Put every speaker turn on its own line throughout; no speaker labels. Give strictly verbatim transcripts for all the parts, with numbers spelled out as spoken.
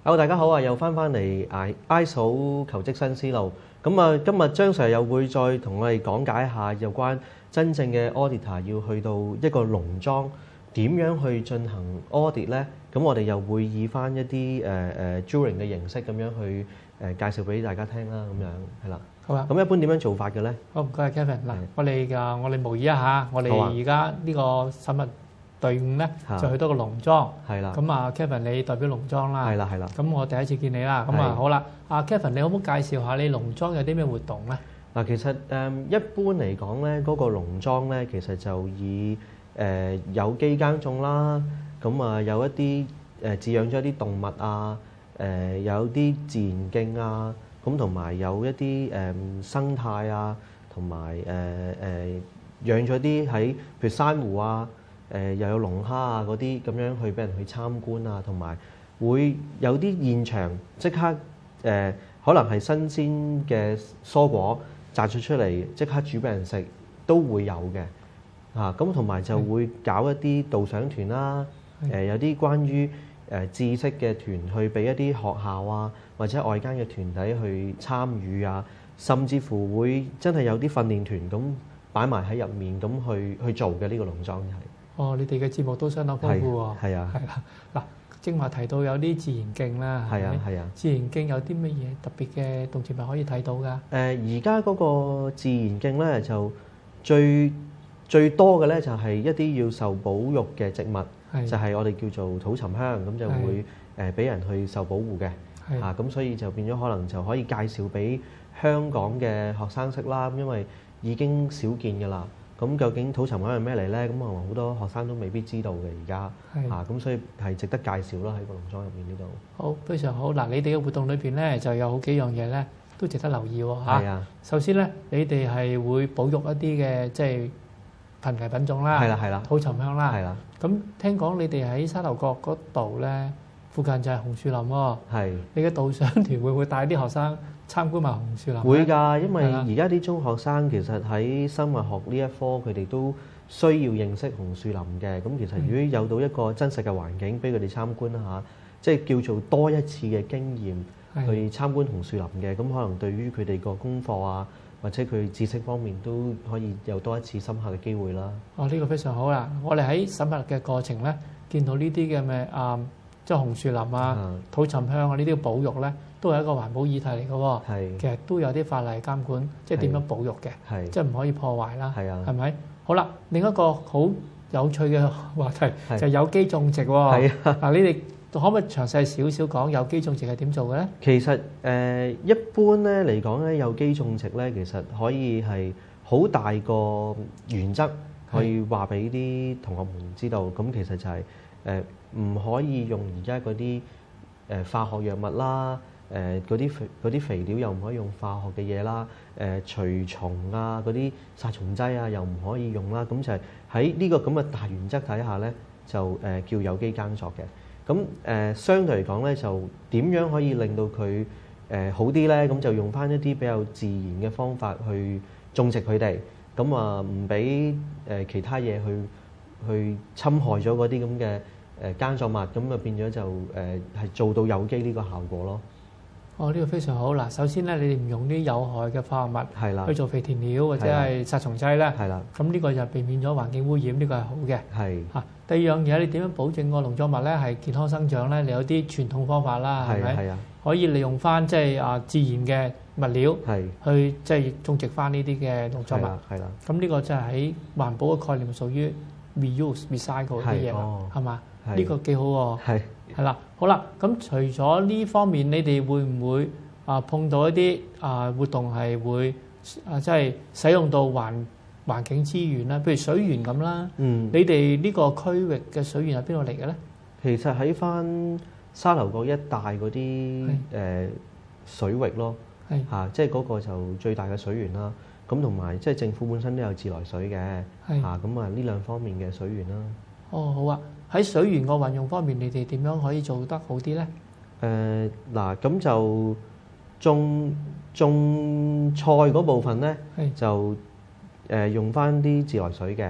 Hello，大家好啊！又翻翻嚟 I S O 求職新思路。咁啊，今日張 Sir 又會再同我哋講解下有關真正嘅 auditor 要去到一個農莊點樣去進行 audit 咧？咁我哋又會以翻一啲誒誒 jury 嘅形式咁樣去誒介紹俾大家聽啦。咁樣係啦。
好啊。
咁一般點樣做法嘅咧？
好，唔該 Kevin。嗱，我哋嘅我哋模擬一下，我哋而家呢個審核隊伍咧就去到個農莊。
係啦。
咁啊 ，Kevin 你代表農莊啦。
係啦，係啦。
咁我第一次見你啦。咁啊，好啦。阿 Kevin，你可唔可以介紹下你農莊有啲咩活動咧？
嗱，其實誒一般嚟講咧，嗰個農莊咧，其實就以誒有機耕種啦，咁啊有一啲誒飼養咗一啲動物啊，誒有啲自然徑啊，咁同埋有一啲誒生態啊，同埋誒誒養咗啲喺譬如珊瑚啊，誒又有龍蝦啊嗰啲咁樣去俾人去參觀啊，同埋會有啲現場即刻誒可能係新鮮嘅蔬果摘咗出嚟，即刻煮俾人食都會有嘅。嚇咁同埋就會搞一啲導賞團啦，誒有啲關於誒知識嘅團去俾一啲學校啊，或者外間嘅團體去參與啊，甚至乎會真係有啲訓練團咁擺埋喺入面咁去去做嘅。呢個農莊係。哦，
你哋嘅節目都相當豐富喎。
係啊。
係啦。嗱，正話提到有啲自然徑啦。
係啊係啊。
自然徑有啲乜嘢特別嘅動植物可以睇到㗎？誒，
而家嗰個自然徑咧就最最多嘅咧就係一啲要受保育嘅植物，就係我哋叫做土沉香，咁就會誒俾人去受保護嘅。嚇咁所以就變咗可能就可以介紹俾香港嘅學生識啦，因為已經少見㗎啦。咁究竟土沉香係咩嚟咧？咁可能好多學生都未必知道嘅而家。嚇咁所以係值得介紹啦，喺個農莊入面呢度。
好，非常好。嗱，你哋嘅活動裏邊咧就有好幾樣嘢咧都值得留意喎。
係啊。
首先咧，你哋係會保育一啲嘅即係瀕危品種啦，
係啦係啦，
土沉香啦，
係啦。咁
聽講你哋喺沙頭角嗰度咧，附近就係紅樹林喎。
係。你
嘅導賞團會唔會帶啲學生參觀埋紅樹林？
會㗎，因為而家啲中學生其實喺生物學呢一科，佢哋都需要認識紅樹林嘅。咁其實如果有到一個真實嘅環境俾佢哋參觀啦嚇，即係叫做多一次嘅經驗去參觀紅樹林嘅，咁可能對於佢哋個功課啊，或者佢知識方面都可以有多一次深刻嘅機會啦。
哦，呢個非常好啦！我哋喺審核嘅過程咧，見到呢啲嘅咩啊，即係紅樹林啊、土沉香啊呢啲保育咧，都係一個環保議題嚟嘅喎。係。其實都有啲法例監管，即係點樣保育嘅。係。即係唔可以破壞啦。係啊。係咪？好啦，另一個好有趣嘅話題就係有機種植喎。係啊。嗱，你哋可唔可以詳細少少講有機種植係點做嘅咧？
其實誒、呃、一般咧嚟講咧，有機種植咧其實可以係好大個原則，可以話俾啲同學們知道。咁其實就係誒唔可以用而家嗰啲誒化學藥物啦，誒嗰啲肥嗰啲肥料又唔可以用化學嘅嘢啦，誒除蟲啊嗰啲殺蟲劑啊又唔可以用啦。咁就係喺呢個咁嘅大原則底下咧，就誒、呃、叫有機耕作嘅。咁誒、呃、相對嚟講咧，就點樣可以令到佢誒、呃、好啲咧？咁就用翻一啲比較自然嘅方法去種植佢哋，咁啊唔俾誒其他嘢去去侵害咗嗰啲咁嘅誒耕作物，咁啊變咗就誒係、呃、做到有機呢個效果咯。
哦，呢個非常好嗱。首先咧，你哋唔用啲有害嘅化學物係啦去做肥田料或者係殺蟲劑咧，係啦。咁呢個就避免咗環境污染，呢個係好嘅。係嚇。第二樣嘢，你點樣保證個農作物咧係健康生長咧？你有啲傳統方法啦，係咪？係啊。可以利用翻即係啊自然嘅物料，係去即係種植翻呢啲嘅農作物。係啦。咁呢個就係喺環保嘅概念屬於 reuse、recycle 啲嘢啦，係嘛？呢個幾好喎。係。係啦，好啦，咁除咗呢方面，你哋會唔會啊碰到一啲啊活動係會啊即係使用到環環境資源啦，譬如水源咁啦。嗯。你哋呢個區域嘅水源係邊度嚟嘅咧？其實喺翻沙頭角一帶嗰啲誒水域咯，係嚇，即係嗰個就最大嘅水源啦。咁同埋即係政府本身都有自來水嘅，係嚇，咁啊呢兩方面嘅水源啦。哦，好啊。喺水源個運用方面，你哋點樣可以做得好啲咧？誒嗱，咁就種種菜嗰部分咧，就誒用翻啲自來水嘅。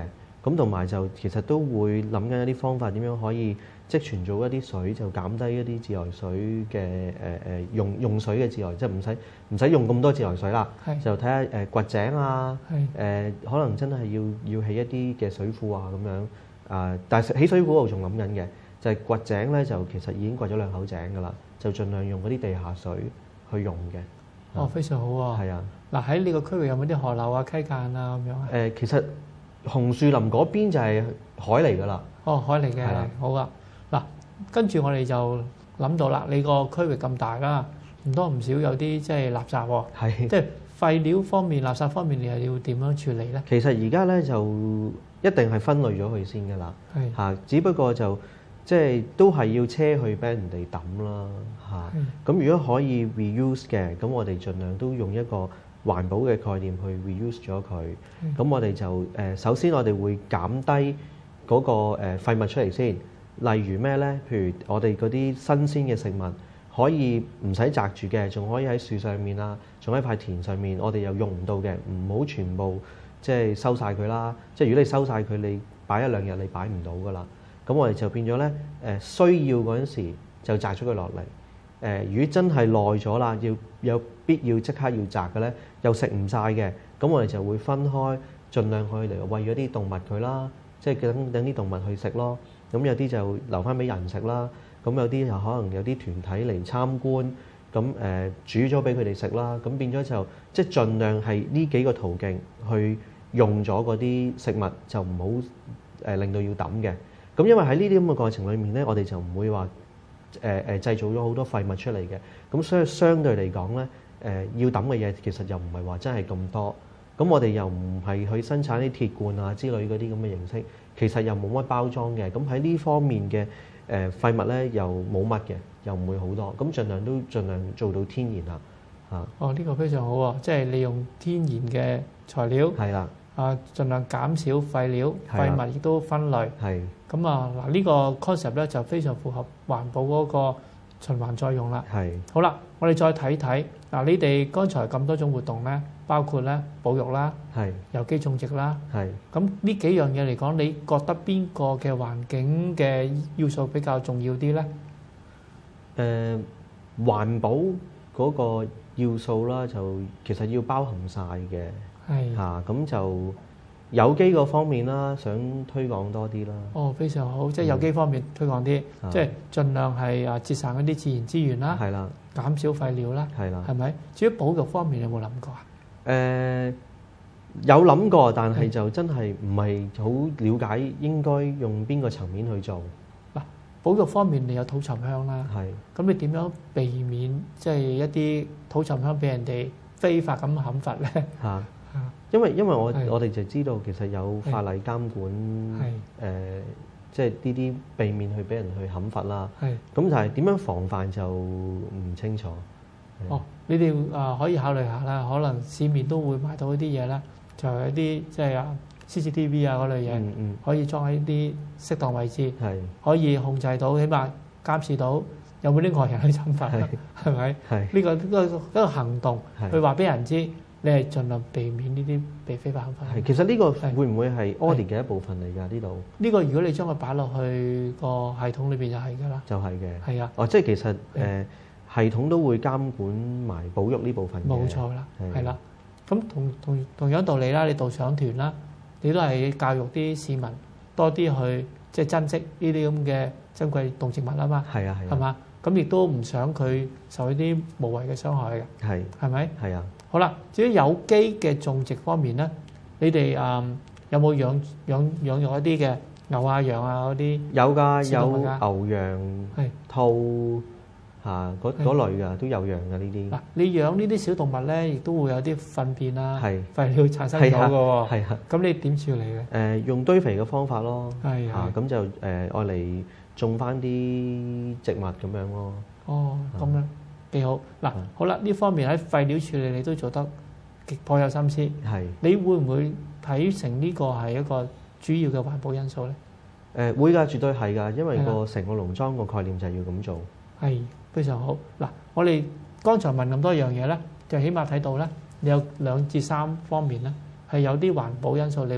咁同埋就其實都會諗緊一啲方法點樣可以積存咗一啲水，就減低一啲自來水嘅誒誒用用水嘅自來，即係唔使唔使用咁多自來水啦。就睇下誒掘井啊，誒、呃、可能真係要要起一啲嘅水庫啊咁樣啊、呃。但係起水庫我仲諗緊嘅，就係、是、掘井咧，就其實已經掘咗兩口井㗎啦，就盡量用嗰啲地下水去用嘅。
哦，非常好啊！係啊，嗱喺呢個區域有冇啲河流啊、溪澗啊咁樣啊？
誒，其實紅樹林嗰邊就係海嚟㗎啦。哦，
海嚟嘅，好啊。嗱，跟住我哋就諗到啦，你個區域咁大啦，唔多唔少有啲即係垃圾喎。係。即係廢料方面、垃圾方面，你係要點樣處理咧？其實而家咧就一定係分類咗佢先㗎啦。係。嚇，只不過就即係都係要車去俾人哋抌啦。嚇，咁如果可以 reuse 嘅，咁我哋盡量都用一個環保嘅概念去 reuse 咗佢。咁我哋就誒首先我哋會減低嗰個誒廢物出嚟先。例如咩咧？譬如我哋嗰啲新鮮嘅食物可以唔使摘住嘅，仲可以喺樹上面啊，仲喺塊田上面，我哋又用唔到嘅，唔好全部即係收晒佢啦。即係如果你收晒佢，你擺一兩日你擺唔到噶啦。咁我哋就變咗咧誒需要嗰陣時就摘咗佢落嚟。誒，如果真係耐咗啦，要有必要即刻要摘嘅咧，又食唔晒嘅，咁我哋就會分開，盡量去嚟餵咗啲動物佢啦，即係等等啲動物去食咯。咁有啲就留翻俾人食啦。咁有啲又可能有啲團體嚟參觀，咁誒煮咗俾佢哋食啦。咁變咗就即係盡量係呢幾個途徑去用咗嗰啲食物，就唔好誒令到要抌嘅。咁因為喺呢啲咁嘅過程裏面咧，我哋就唔會話誒誒製造咗好多廢物出嚟嘅。咁所以相對嚟講咧，誒要抌嘅嘢其實又唔係話真係咁多。咁我哋又唔係去生產啲鐵罐啊之類嗰啲咁嘅形式，其實又冇乜包裝嘅。咁喺呢方面嘅誒廢物咧又冇乜嘅，又唔會好多。咁盡量都盡量做到天然啦嚇。哦，呢個非常好喎，即係利用天然嘅材料。係啦。啊，盡量減少廢料，廢物亦都分類。係。咁啊嗱，呢個 concept 咧就非常符合環保嗰個循環再用啦。係。好啦，我哋再睇睇嗱，你哋剛才咁多種活動咧，包括咧保育啦，係有機種植啦，係。咁呢幾樣嘢嚟講，你覺得邊個嘅環境嘅要素比較重要啲咧？誒，環保嗰個要素啦，就其實要包含晒嘅。係嚇，咁就有機嗰方面啦，想推廣多啲啦。哦，非常好，即係有機方面推廣啲，即係盡量係啊節省一啲自然資源啦，係啦，減少廢料啦，係啦，係咪？至於保育方面，有冇諗過啊？誒，有諗過，但係就真係唔係好了解應該用邊個層面去做。嗱，保育方面你有土沉香啦，係，咁你點樣避免即係一啲土沉香俾人哋非法咁砍伐咧？嚇！因為因為我我哋就知道其實有法例監管，誒，即係呢啲避免去俾人去砍伐啦。係咁，但係點樣防範就唔清楚。哦，你哋啊可以考慮下啦，可能市面都會買到一啲嘢啦，就係一啲即係啊 C C T V 啊嗰類嘢，嗯嗯，可以裝喺啲適當位置，係可以控制到，起碼監視到有冇啲外人去侵犯，係咪？係呢個一個一個行動，去話俾人知。你係盡量避免呢啲被非法砍伐。係，其實呢個會唔會係 audit 嘅一部分嚟㗎？呢度呢個如果你將佢擺落去個系統裏邊就係㗎啦。就係嘅。係啊。哦，即係其實誒系統都會監管埋保育呢部分嘅。冇錯啦，係啦。咁同同同樣道理啦，你導賞團啦，你都係教育啲市民多啲去即係珍惜呢啲咁嘅珍貴動植物啊嘛。係啊係啊。係嘛？咁亦都唔想佢受一啲無謂嘅傷害嘅。係。係咪？係啊。好啦，至於有機嘅種植方面咧，你哋誒有冇養養養育一啲嘅牛啊、羊啊嗰啲？有㗎，有牛羊、兔嚇嗰嗰類㗎，都有養㗎呢啲。嗱，你養呢啲小動物咧，亦都會有啲糞便啊、廢料產生咗㗎喎。係啊，咁你點處理嘅？誒，用堆肥嘅方法咯。係啊，咁就誒愛嚟種翻啲植物咁樣咯。哦，咁樣。幾好嗱，好啦，呢方面喺廢料處理你都做得極頗有心思。係，你會唔會睇成呢個係一個主要嘅環保因素咧？誒會㗎，絕對係㗎，因為個成個農莊個概念就係要咁做。係非常好嗱，我哋剛才問咁多樣嘢咧，就起碼睇到咧，你有兩至三方面咧係有啲環保因素，你會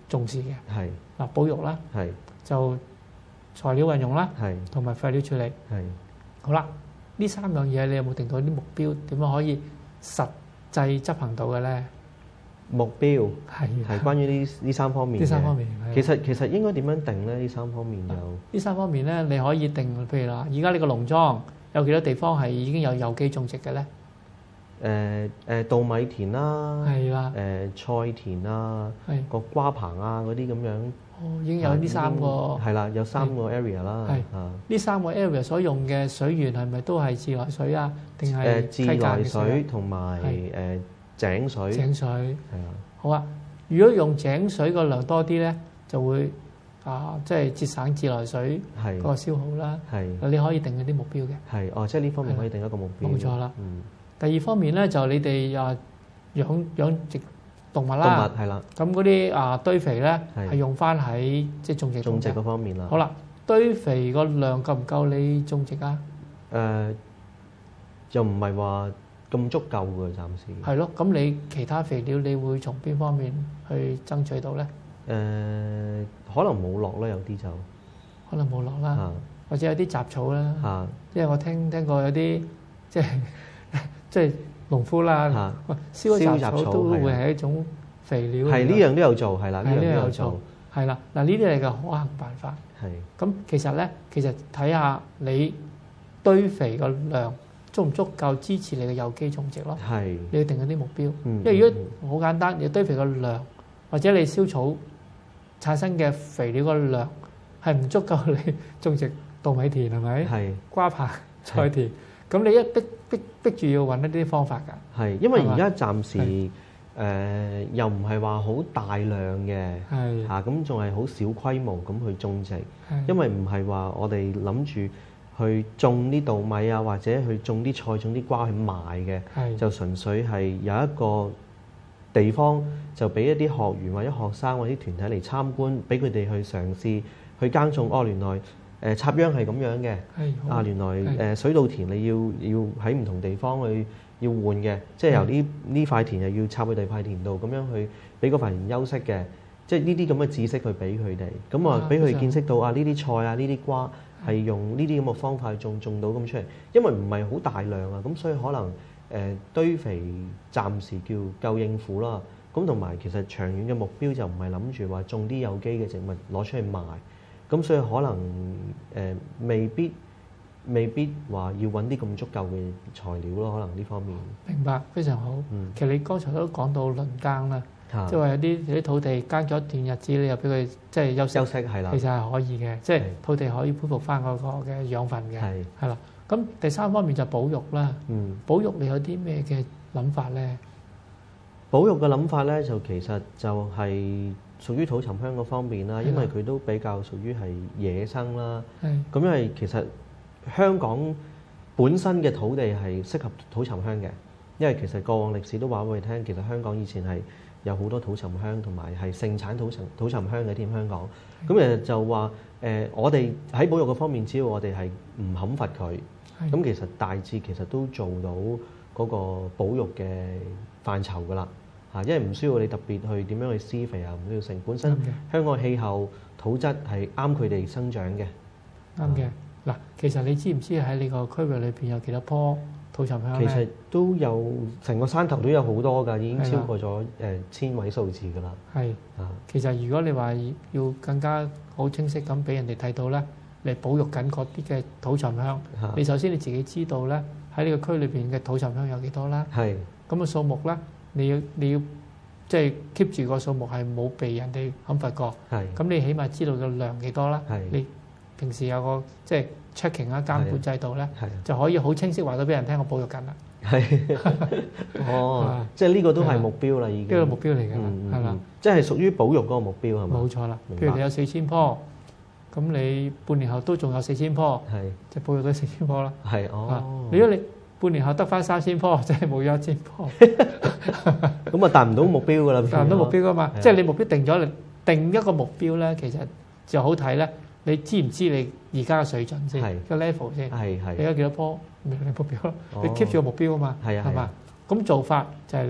重視嘅。
係
嗱，保育啦，
係
就材料運用啦，
係
同埋廢料處理。
係
好啦，呢三樣嘢你有冇定到啲目標？點樣可以實際執行到嘅咧？
目標
係
係關於呢呢三方面嘅。
呢三方面
其實其實應該點樣定咧？呢三方面有
呢三方面咧，你可以定，譬如話，而家呢個農莊有幾多地方係已經有有機種植嘅咧？
誒誒稻米田啦，
係啦，
誒菜田啊，
係
個瓜棚啊嗰啲咁樣。
哦，已經有呢三個。
係啦，有三個 area 啦。
係
啊，
呢三個 area 所用嘅水源係咪都係自來水啊？定係
誒自來水同
係
埋誒井水。
井水
係啊。
好啊，如果用井水個量多啲咧，就會啊，即係節省自來水嗰個消耗啦。
係。
你可以定一啲目標嘅。
係，哦，即係呢方面可以定一個目標。
冇錯啦。
嗯。
第二方面咧，就你哋啊養養殖動物啦。
動物係啦。
咁嗰啲啊堆肥咧
係
係用翻喺即係種植
種植嗰方面啦。
好啦，堆肥個量夠唔夠你種植啊？
誒，又唔係話咁足夠嘅，暫時。
係咯，咁你其他肥料你會從邊方面去爭取到咧？
誒，可能冇落啦，有啲就
可能冇落啦，
啊
或者有啲雜草啦。
啊，
因為我聽聽過有啲即係即係農夫啦，
啊
燒雜
燒雜草
草都會
係啊
係一種肥料嚟㗎。
係呢樣都有做，係啦，呢
係呢
樣都有做
樣有做，，係啦。嗱，呢啲係個可行辦法。
係
咁其實咧，其實睇下你堆肥個量足唔足夠支持你嘅有機種植咯。
係。
你要定一啲目標，
嗯
因為如果好簡單，你堆肥個量或者你燒草產生嘅肥料個量係唔足夠你種植稻米田係咪？
係
瓜棚、菜田，咁你一逼逼逼住要揾一啲方法㗎。
係，因為
係嘛
而家暫時
係
誒又唔係話好大量嘅
係
嚇，咁仲係好小規模咁去種植，
係
因為唔係話我哋諗住去種啲稻米啊，或者去種啲菜、種啲瓜去賣嘅，
係
就純粹係有一個地方就俾一啲學員或者學生或者啲團體嚟參觀，俾佢哋去嘗試去耕種。哦，原來誒插秧係咁樣嘅，
係好
啊原來
係
誒水稻田你要要喺唔同地方去要換嘅，即係由呢呢塊田又要插去第二塊田度，咁樣去俾嗰塊田休息嘅，即係呢啲咁嘅知識去俾佢哋，咁啊俾佢哋見識到啊呢啲菜啊呢啲瓜係用呢啲咁嘅方法去種種到咁出嚟，因為唔係好大量啊，咁所以可能誒、呃、堆肥暫時叫夠應付啦。咁同埋其實長遠嘅目標就唔係諗住話種啲有機嘅植物攞出去賣，咁所以可能誒、呃、未必未必話要揾啲咁足夠嘅材料咯，可能呢方面。
明白，非常好。
嗯
其實你剛才都講到輪耕啦，
嚇
即係話有啲有啲土地耕咗一段日子，你又俾佢即係休息，
休息係啦
其，實係可以嘅，即係
係
土地可以恢復翻嗰個嘅養分嘅，
係
係啦。咁第三方面就保育啦，
嗯。
保育你有啲咩嘅諗法咧？
保育嘅諗法咧，就其實就係屬於土沉香嗰方面啦，因為佢都比較屬於係野生啦。
係
咁因為其實香港本身嘅土地係適合土沉香嘅，因為其實過往歷史都話俾我哋聽，其實香港以前係有好多土沉香同埋係盛產土沉土沉香嘅添香港。咁誒就話誒、呃，我哋喺保育嘅方面，只要我哋係唔砍伐佢，咁其實大致其實都做到嗰個保育嘅範疇㗎啦。嚇，因為唔需要你特別去點樣去施肥啊，唔需要成本身香港氣候土質係啱佢哋生長嘅。
啱嘅。嗱，其實你知唔知喺你個區域裏邊有幾多棵土沉香咧？
其實都有成個山頭都有好多㗎，已經超過咗誒千位數字㗎啦。
係
啊，
其實如果你話要更加好清晰咁俾人哋睇到咧，你保育緊嗰啲嘅土沉香，
啊
你首先你自己知道咧，喺呢個區裏邊嘅土沉香有幾多啦？
係
咁嘅數目咧，你要你要即係 keep 住個數目係冇被人哋砍伐過。
係
咁你起碼知道嘅量幾多啦？
係
你平時有個即係 checking 啊監管制度咧，
係
就可以好清晰話到俾人聽，我保育緊啦。
係哦，即係呢個都係目標啦，已經
呢個目標嚟㗎啦，
嗯
係嘛？
嗯即係屬於保育嗰個目標係嘛？
冇錯啦。
明白
譬如你有四千棵，咁你半年後都仲有四千棵，
係
就保育到四千棵啦。
係
啊
哦，
如果你半年後得翻三千棵，即係冇咗一千棵，
咁啊達唔到目標㗎啦，
達唔到目標㗎嘛
係。
即係你目標定咗，你定一個目標咧，其實就好睇咧。你知唔知你而家嘅水準先，
係
個 level 先？
係
你而
係
家幾多棵？咪你目標咯。
哦
你 keep 住個目標啊嘛，
係啊
係嘛？咁做法就係你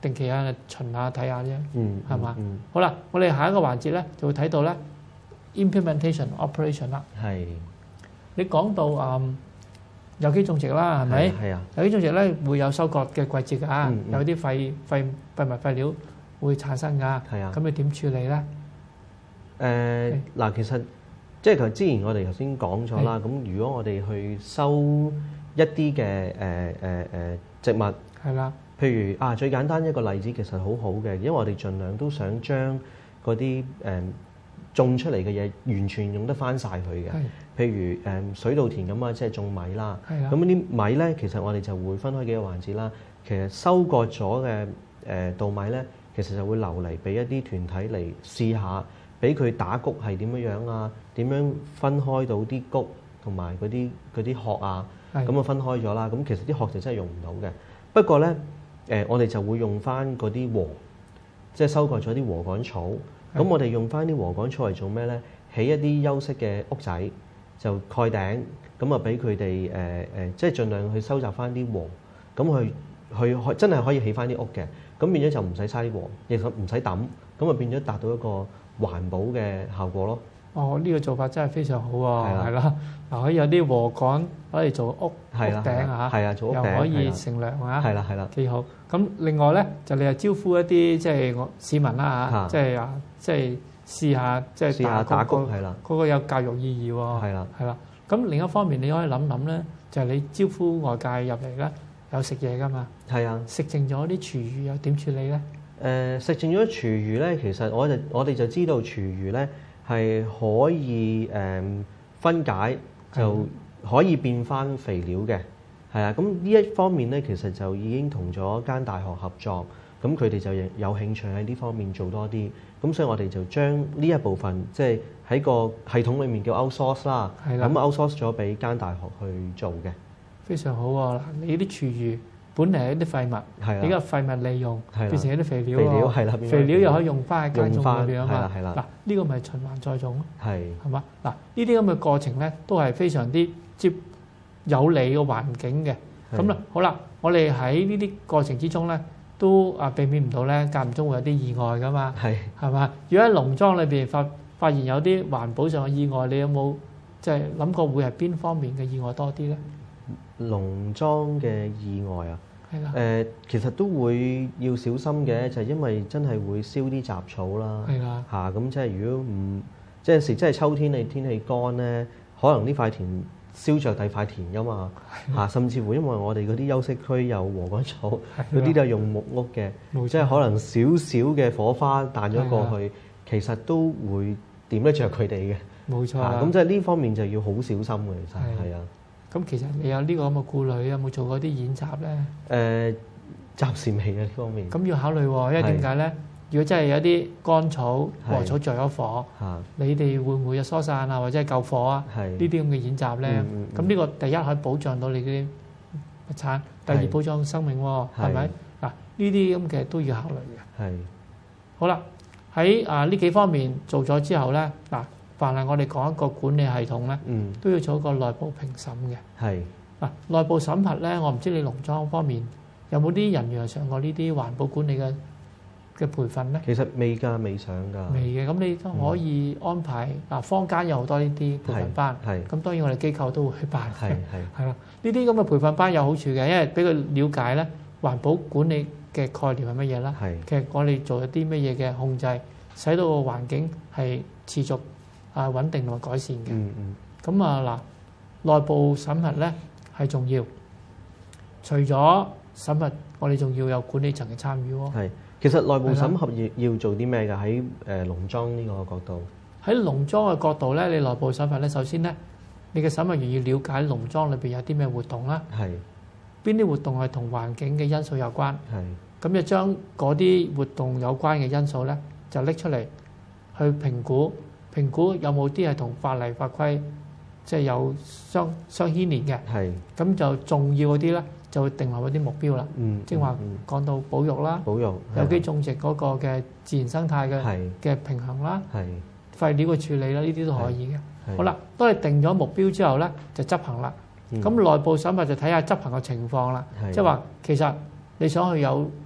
定期啊巡下睇下啫，
嗯，
係嘛？
嗯，
好啦，我哋下一個環節咧就會睇到咧 implementation operation 啦。
係。
你講到誒有機種植啦，係咪？
係啊。
有機種植咧會有收割嘅季節㗎，
嗯嗯
有啲廢廢廢物廢料會產生㗎。
係啊。
咁你點處理咧？
誒嗱，其實即係頭之前我哋頭先講咗啦。咁如果我哋去收一啲嘅誒誒誒植物，
係啦。
譬如啊，最簡單一個例子其實好好嘅，因為我哋盡量都想將嗰啲誒種出嚟嘅嘢完全用得翻晒佢嘅。譬如誒、嗯、水稻田咁啊，即係種米啦。咁啲米咧，其實我哋就會分開幾個環節啦。其實收割咗嘅誒稻米咧，其實就會留嚟俾一啲團體嚟試下，俾佢打谷係點樣樣啊？點樣分開到啲谷同埋嗰啲嗰啲殼啊？咁啊分開咗啦。咁其實啲殼就真係用唔到嘅。不過咧，誒、呃、我哋就會用翻嗰啲禾，即係收割咗啲禾稈草。咁我哋用翻啲禾稈草嚟做咩咧？起一啲休息嘅屋仔，就蓋頂，咁啊俾佢哋誒誒，即係盡量去收集翻啲禾，咁去去真係可以起翻啲屋嘅。咁變咗就唔使嘥啲禾，亦唔使抌，咁啊變咗達到一個環保嘅效果咯。
哦，呢、這個做法真係非常好喎，係啦，嗱可以有啲禾稈可以做屋屋頂嚇，
係啊，做屋頂
又可以乘涼嚇，
係啦係啦，
幾好。咁另外咧就你又招呼一啲即係我市民啦嚇，即係啊即係試下即係
試下打工係啦，
嗰個有教育意義喎，
係啦
係啦。咁另一方面你可以諗諗咧，就係你招呼外界入嚟咧，有食嘢噶嘛，係啊，食剩咗啲廚餘又點處理咧？誒
食剩咗廚餘咧，其實我就我哋就知道廚餘咧係可以誒分解，就可以變翻肥料嘅，係啊。咁呢一方面咧，其實就已經同咗間大學合作，咁佢哋就有興趣喺呢方面做多啲。咁所以我哋就將呢一部分即係喺個系統裡面叫 outsource 啦，咁 outsource 咗俾間大學去做嘅。非常好喎！嗱，你啲廚餘本嚟係一啲廢物，你個廢物利用變成一啲肥料喎，肥料，肥料又可以用翻喺耕種裏邊啊嘛。嗱，呢個咪循環再種咯，係係嘛？嗱，呢啲咁嘅過程咧，都係非常之接有利個環境嘅。咁啦，好啦，我哋喺呢啲過程之中咧，都啊避免唔到咧，間唔中會有啲意外噶嘛，係係嘛？如果喺農莊裏邊發發現有啲環保上嘅意外，你有冇即係諗過會係邊方面嘅意外多啲咧？農莊嘅意外啊，係啦，誒其實都會要小心嘅，就係因為真係會燒啲雜草啦，係啦，嚇咁即係如果唔即係時即係秋天你天氣乾咧，可能呢塊田燒着第塊田噶嘛，嚇，甚至乎因為我哋嗰啲休息區有禾稈草，嗰啲都係用木屋嘅，即係可能少少嘅火花彈咗過去，其實都會點得着佢哋嘅，冇錯，咁即係呢方面就要好小心嘅，其實係啊。咁其實你有呢個咁嘅顧慮，有冇做過啲演習咧？誒，暫時未啊呢方面。咁要考慮喎，因為點解咧？如果真係有啲乾草、禾草着咗火，你哋會唔會有疏散啊，或者係救火啊？呢啲咁嘅演習咧，咁呢個第一可以保障到你啲物產，第二保障生命喎，係咪？嗱，呢啲咁嘅都要考慮嘅。係。好啦，喺啊呢幾方面做咗之後咧，嗱。凡係我哋講一個管理系統咧，嗯、都要做一個內部評審嘅。係嗱，內部審核咧，我唔知你農莊方面有冇啲人員上過呢啲環保管理嘅嘅培訓咧？其實未㗎，未上㗎。未嘅，咁你都可以安排嗱，嗯、坊間有好多呢啲培訓班。係咁，當然我哋機構都會去辦。係係係啦，呢啲咁嘅培訓班有好處嘅，因為俾佢了解咧環保管理嘅概念係乜嘢啦。係其實我哋做一啲乜嘢嘅控制，使到個環境係持續。啊，穩定同埋改善嘅。嗯嗯。咁啊嗱，內部審核咧係重要。除咗審核，我哋仲要有管理層嘅參與喎。係。其實內部審核要要做啲咩㗎？喺誒農莊呢個角度。喺農莊嘅角度咧，你內部審核咧，首先咧，你嘅審核員要了解農莊裏邊有啲咩活動啦。係。邊啲活動係同環境嘅因素有關？係。咁就將嗰啲活動有關嘅因素咧，就拎出嚟去評估。評估有冇啲係同法例法規即係有相相牽連嘅，係咁就重要嗰啲咧就會定立一啲目標啦。嗯，即係話講到保育啦，保育有機種植嗰個嘅自然生態嘅嘅平衡啦，係廢料嘅處理啦，呢啲都可以嘅。好啦，當你定咗目標之後咧，就執行啦。咁內部審核就睇下執行嘅情況啦，即係話其實你想去有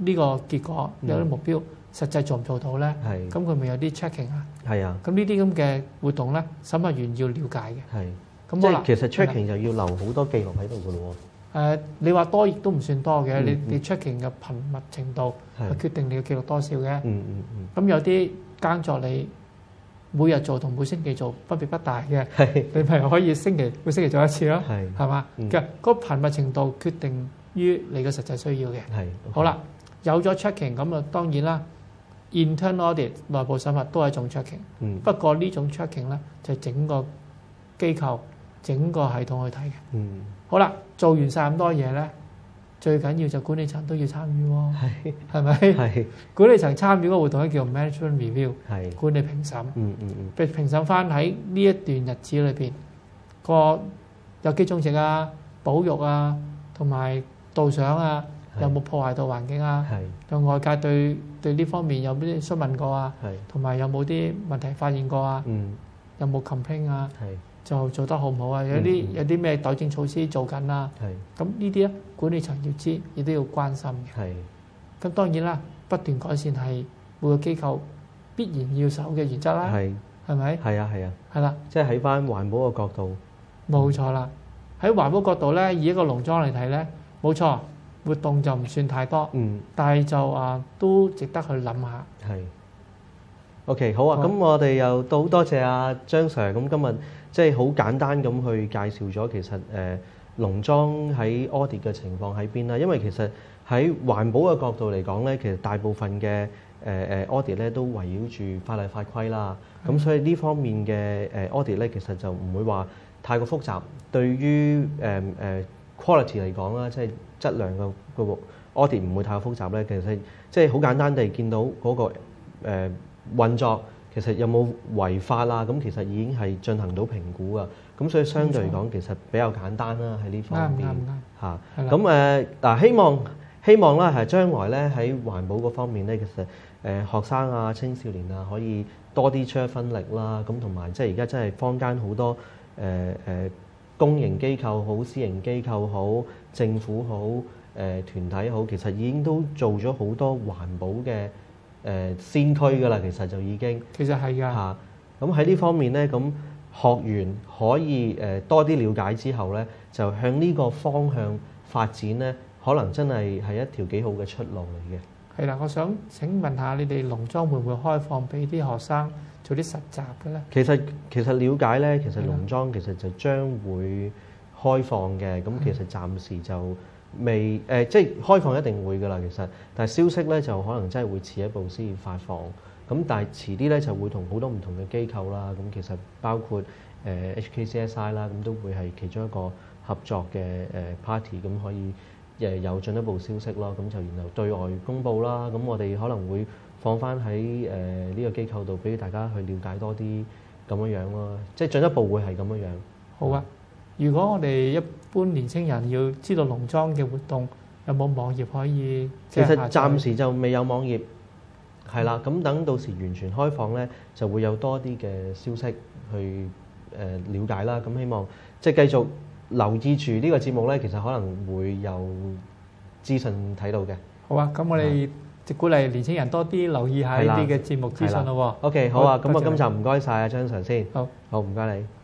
呢個結果，有啲目標，嗯、實際做唔做到咧？係。咁佢咪有啲 checking 啊？係啊。咁呢啲咁嘅活動咧，審核員要了解嘅。係。咁好啦。即係其實 checking 就要留好多記錄喺度㗎咯喎。誒，你話多亦都唔算多嘅，你你 checking 嘅頻密程度係決定你嘅記錄多少嘅。嗯嗯嗯。咁有啲耕作你每日做同每星期做分別不大嘅，你咪可以星期每星期做一次咯，係嘛？其實嗰個頻密程度決定於你嘅實際需要嘅。係。好啦，有咗 checking 咁啊，當然啦 ，internal audit 內部審核都係一種 checking。嗯。不過呢種 checking 咧就係整個機構整個系統去睇嘅。嗯。好啦，做完晒咁多嘢咧，最緊要就管理層都要參與喎，係係咪？係管理層參與嗰個活動咧叫 management review， 係管理評審。嗯嗯嗯。被評審翻喺呢一段日子裏邊，個有機種植啊、保育啊，同埋導賞啊，有冇破壞到環境啊？係。有外界對對呢方面有啲詢問過啊？係。同埋有冇啲問題發現過啊？嗯。有冇 complain 啊？係。就做得好唔好啊？有啲有啲咩改正措施做緊啊？係咁呢啲咧，管理層要知，亦都要關心嘅。係咁當然啦，不斷改善係每個機構必然要守嘅原則啦。係係咪？係啊係啊。係啦，即係喺翻環保嘅角度。冇錯啦，喺環保角度咧，以一個農莊嚟睇咧，冇錯，活動就唔算太多。嗯。但係就啊，都值得去諗下。係。OK， 好啊，咁我哋又到多謝阿張 Sir， 咁今日即係好簡單咁去介紹咗其實誒農莊喺 audit 嘅情況喺邊啦。因為其實喺環保嘅角度嚟講咧，其實大部分嘅誒誒 audit 咧都圍繞住法例法規啦。咁所以呢方面嘅誒 audit 咧，其實就唔會話太過複雜。對於誒誒 quality 嚟講啦，即係質量嘅個 audit 唔會太過複雜咧。其實即係好簡單地見到嗰個誒運作其實有冇違法啦？咁其實已經係進行到評估㗎。咁所以相對嚟講，其實比較簡單啦喺呢方面嚇。咁誒嗱，希望希望咧係將來咧喺環保嗰方面咧，其實誒學生啊、青少年啊可以多啲出一分力啦。咁同埋即係而家真係坊間好多誒誒、呃、公營機構好、私營機構好、政府好、誒、呃、團體好，其實已經都做咗好多環保嘅誒先驅㗎啦，其實就已經其實係㗎嚇。咁喺呢方面咧，咁學員可以誒多啲了解之後咧，就向呢個方向發展咧，可能真係係一條幾好嘅出路嚟嘅。係啦，我想請問下你哋農莊會唔會開放俾啲學生做啲實習嘅咧？其實其實了解咧，其實農莊其實就將會開放嘅。咁其實暫時就未誒、呃，即係開放一定會㗎啦。其實，但係消息咧就可能真係會遲一步先至發放。咁但係遲啲咧就會同好多唔同嘅機構啦。咁其實包括誒、呃、H K C S I 啦，咁都會係其中一個合作嘅誒 party，咁可以誒有進一步消息咯。咁就然後對外公佈啦。咁我哋可能會放翻喺誒呢個機構度，俾大家去了解多啲咁樣樣咯。即係進一步會係咁樣樣。好啊。如果我哋一般年青人要知道農莊嘅活動，有冇網頁可以？其實暫時就未有網頁，係啦。咁等到時完全開放咧，就會有多啲嘅消息去誒了解啦。咁希望即係繼續留意住呢個節目咧，其實可能會有資訊睇到嘅。好啊，咁我哋即鼓勵年青人多啲留意下呢啲嘅節目資訊咯。OK， 好啊，咁我今集唔該晒啊張 Sir先。好，好唔該你。